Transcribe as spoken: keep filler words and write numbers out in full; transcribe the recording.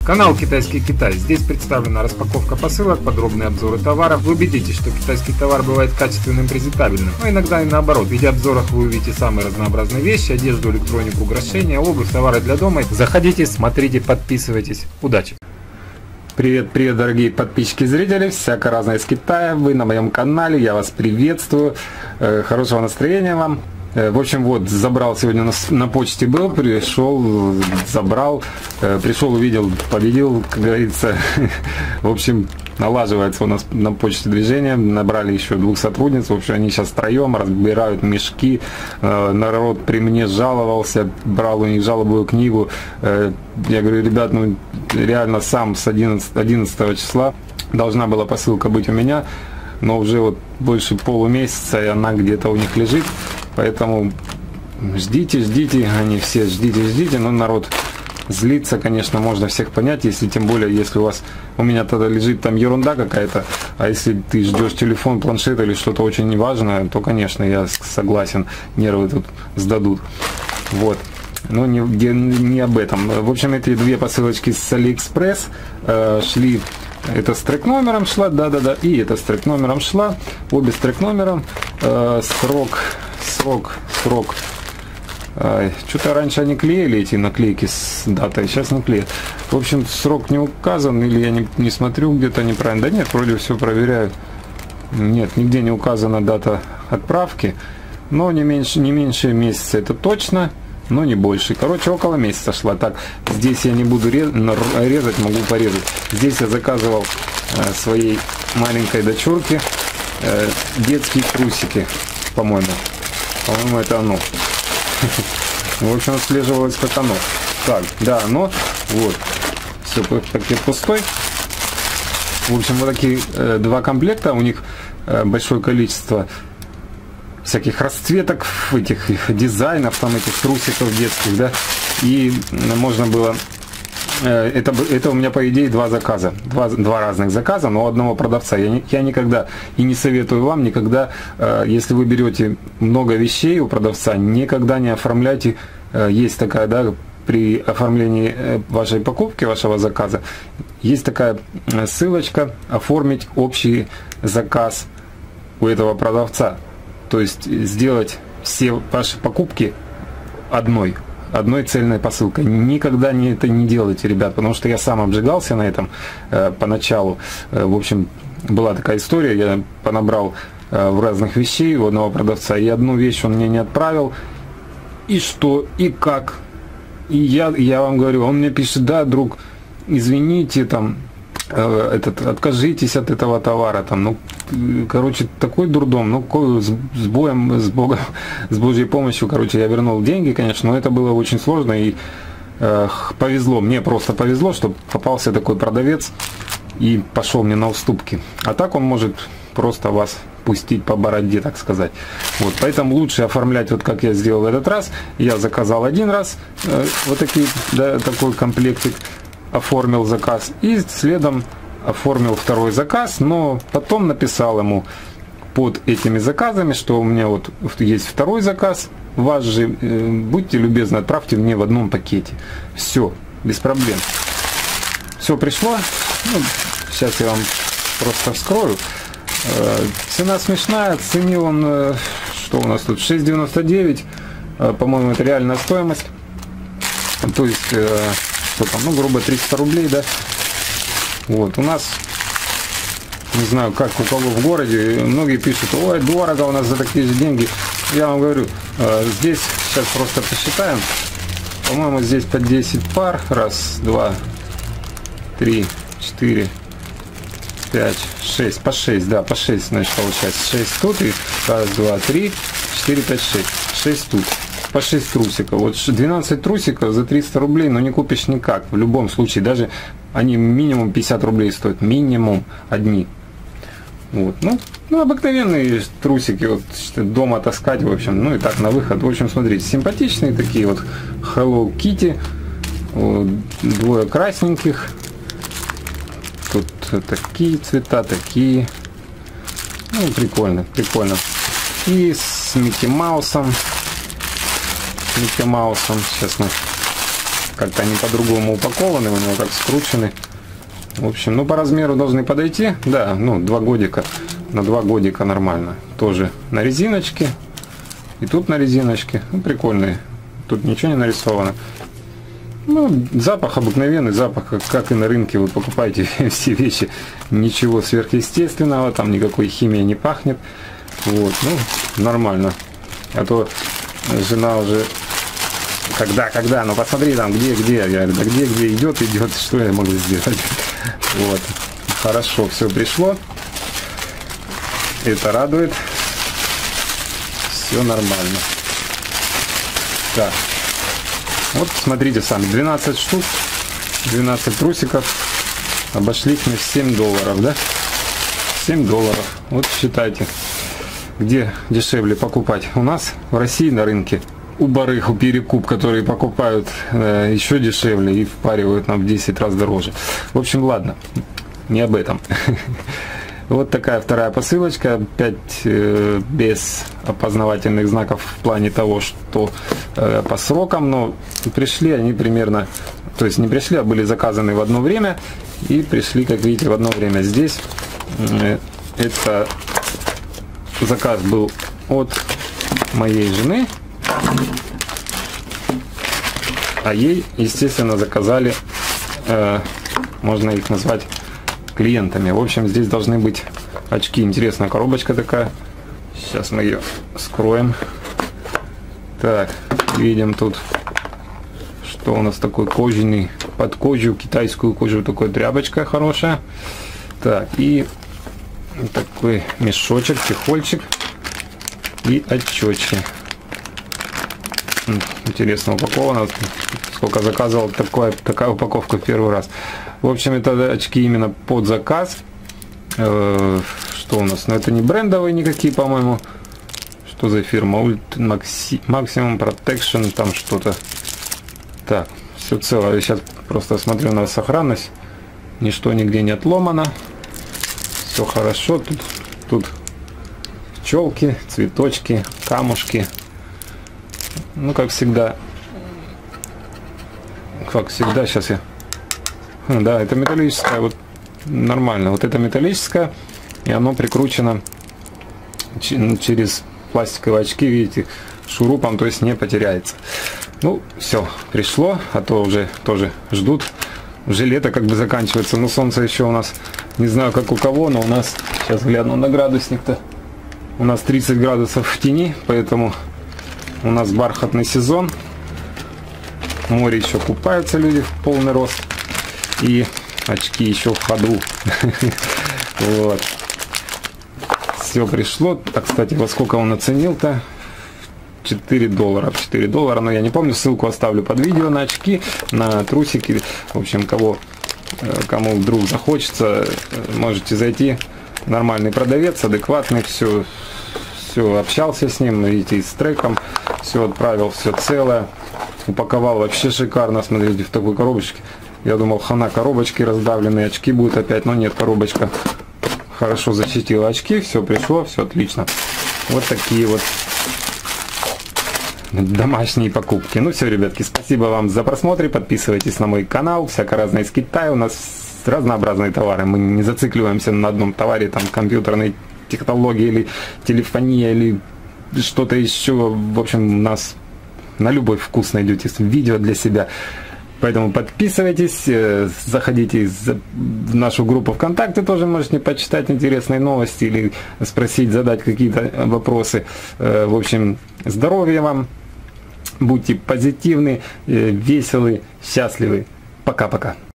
Канал Китайский Китай. Здесь представлена распаковка посылок, подробные обзоры товаров. Вы убедитесь, что китайский товар бывает качественным, презентабельным, но иногда и наоборот. В видеообзорах вы увидите самые разнообразные вещи: одежду, электронику, украшения, обувь, товары для дома. Заходите, смотрите, подписывайтесь. Удачи! Привет, привет, дорогие подписчики и зрители, всякое разное из Китая, вы на моем канале, я вас приветствую, хорошего настроения вам. В общем, вот, забрал сегодня на, на почте был, пришел, забрал, пришел, увидел, победил, как говорится. В общем, налаживается у нас на почте движение, набрали еще двух сотрудниц, в общем, они сейчас втроем разбирают мешки. Народ при мне жаловался, брал у них жалобную книгу. Я говорю, ребят, ну реально сам с одиннадцатого числа должна была посылка быть у меня, но уже вот больше полумесяца и она где-то у них лежит. Поэтому ждите, ждите, они все ждите, ждите, но народ злится, конечно, можно всех понять, если тем более, если у вас, у меня тогда лежит там ерунда какая-то, а если ты ждешь телефон, планшет или что-то очень важное, то, конечно, я согласен, нервы тут сдадут. Вот. Но не, не об этом. В общем, эти две посылочки с Алиэкспресс э, шли. Это с трек номером шла, да-да-да, и это с трек номером шла, обе с трек номером. Э, срок, срок, срок. Э, Что-то раньше они клеили эти наклейки с датой, сейчас не клеят. В общем, срок не указан, или я не, не смотрю где-то неправильно. Да нет, вроде все проверяю. Нет, нигде не указана дата отправки, но не меньше, не меньше месяца, это точно. Но не больше. Короче, около месяца шла. Так, здесь я не буду резать, могу порезать. Здесь я заказывал э, своей маленькой дочурке э, детские трусики, по-моему. По-моему, это оно. В общем, отслеживалось как оно. Так, да, оно. Вот. Все, пакет пустой. В общем, вот такие э, два комплекта. У них э, большое количество всяких расцветок, этих дизайнов, там этих трусиков детских, да, и можно было, это, это у меня по идее два заказа, два, два разных заказа, но у одного продавца. Я, я никогда и не советую вам никогда, если вы берете много вещей у продавца, никогда не оформляйте, есть такая, да, при оформлении вашей покупки, вашего заказа, есть такая ссылочка «Оформить общий заказ» у этого продавца. То есть сделать все ваши покупки одной, одной цельной посылкой. Никогда не, это не делайте, ребят, потому что я сам обжигался на этом э, поначалу. Э, в общем, была такая история, я понабрал э, в разных вещей у одного продавца, и одну вещь он мне не отправил. И что, и как. И я, я вам говорю, он мне пишет: да, друг, извините, там, э, этот, откажитесь от этого товара, там, ну, короче, такой дурдом, ну, с, с боем, с Богом, с Божьей помощью, короче, я вернул деньги, конечно, но это было очень сложно, и э, повезло, мне просто повезло, что попался такой продавец и пошел мне на уступки. А так он может просто вас пустить по бороде, так сказать. Вот, поэтому лучше оформлять, вот как я сделал в этот раз. Я заказал один раз э, вот такие, да, такой комплектик, оформил заказ, и следом оформил второй заказ, но потом написал ему под этими заказами, что у меня вот есть второй заказ, ваш же, э, будьте любезны, отправьте мне в одном пакете. Все, без проблем. Все пришло. Ну, сейчас я вам просто вскрою. Э, цена смешная, оценил он, э, что у нас тут, шесть девяносто девять, э, по-моему, это реальная стоимость. То есть, э, что там, ну, грубо триста рублей, да. Вот, у нас, не знаю, как у кого в городе, многие пишут: ой, дорого у нас за такие же деньги. Я вам говорю, здесь сейчас просто посчитаем. По-моему, здесь по десять пар. Раз, два, три, четыре, пять, шесть. По шесть, да, по шесть, значит, получается. шесть тут и раз, два, три, четыре, пять, шесть. шесть тут. По шесть трусиков. Вот двенадцать трусиков за триста рублей, но не купишь никак. В любом случае, даже они минимум пятьдесят рублей стоят. Минимум одни. Вот. Ну, ну, обыкновенные трусики. Вот дома таскать, в общем. Ну и так на выход. В общем, смотрите, симпатичные такие вот Hello Kitty. Вот, двое красненьких. Тут такие цвета, такие. Ну, прикольно, прикольно. И с Микки Маусом. Микки Маусом. Сейчас мы как-то они по-другому упакованы, у него как скручены. В общем, ну по размеру должны подойти. Да, ну два годика. На два годика нормально. Тоже на резиночке. И тут на резиночке. Ну, прикольные. Тут ничего не нарисовано. Ну, запах обыкновенный, запах, как, как и на рынке. Вы покупаете все вещи. Ничего сверхъестественного. Там никакой химии не пахнет. Вот, ну, нормально. А то жена уже... Когда, когда? Ну посмотри там, где, где. Я говорю, да где, где идет, идет. Что я могу сделать? Вот. Хорошо, все пришло. Это радует. Все нормально. Так. Вот смотрите сами. двенадцать штук. двенадцать трусиков. Обошлись мне в семь долларов, да? семь долларов. Вот считайте. Где дешевле покупать? У нас в России на рынке. У барыг, у перекуп, которые покупают э, еще дешевле и впаривают нам в десять раз дороже. В общем, ладно, не об этом. Вот такая вторая посылочка, опять э, без опознавательных знаков в плане того, что э, по срокам, но пришли они примерно, то есть не пришли, а были заказаны в одно время и пришли, как видите, в одно время. Здесь э, это заказ был от моей жены. А ей, естественно, заказали, э, можно их назвать клиентами. В общем, здесь должны быть очки. Интересная коробочка такая. Сейчас мы ее скроем. Так, видим тут, что у нас такой кожаный, под кожу, китайскую кожу, такая тряпочка хорошая. Так, и такой мешочек, чехольчик и отчетчик. Интересно упаковано. Сколько заказывал, такая, такая упаковка в первый раз. В общем, это очки именно под заказ. Э, что у нас? Ну, это не брендовые никакие, по-моему. Что за фирма? Maximum Protection, там что-то. Так, все целое. Я сейчас просто смотрю на сохранность. Ничто нигде не отломано. Все хорошо. Тут, тут пчелки, цветочки, камушки. Ну, как всегда, как всегда, сейчас я, да, это металлическое, вот нормально, вот это металлическое, и оно прикручено через пластиковые очки, видите, шурупом, то есть не потеряется. Ну, все, пришло, а то уже тоже ждут, уже лето как бы заканчивается, но солнце еще у нас, не знаю как у кого, но у нас, сейчас гляну на градусник-то, у нас тридцать градусов в тени, поэтому... У нас бархатный сезон. В море еще купаются люди в полный рост. И очки еще в ходу. Вот. Все пришло. А, кстати, во сколько он оценил-то? четыре доллара. четыре доллара, но я не помню. Ссылку оставлю под видео на очки, на трусики. В общем, кого, кому вдруг захочется, можете зайти. Нормальный продавец, адекватный, все. Все, общался с ним, видите, с треком, все отправил, все целое, упаковал вообще шикарно, смотрите, в такой коробочке. Я думал, хана, коробочки раздавленные, очки будут опять, но нет, коробочка хорошо защитила очки, все пришло, все отлично. Вот такие вот домашние покупки. Ну все, ребятки, спасибо вам за просмотр, подписывайтесь на мой канал, всяко разное из Китая, у нас разнообразные товары, мы не зацикливаемся на одном товаре, там компьютерный технологии или телефония или что-то еще. В общем, у нас на любой вкус найдете видео для себя. Поэтому подписывайтесь, заходите в нашу группу ВКонтакте, тоже можете почитать интересные новости или спросить, задать какие-то вопросы. В общем, здоровья вам, будьте позитивны, веселы, счастливы. Пока-пока.